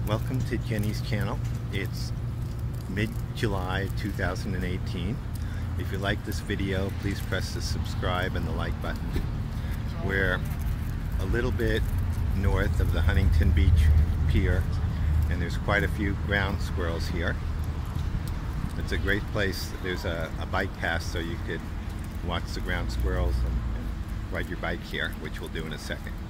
Welcome to Jenny's channel. It's mid-July 2018. If you like this video, please press the subscribe and the like button. We're a little bit north of the Huntington Beach Pier, and there's quite a few ground squirrels here. It's a great place. There's a bike path so you could watch the ground squirrels and ride your bike here, which we'll do in a second.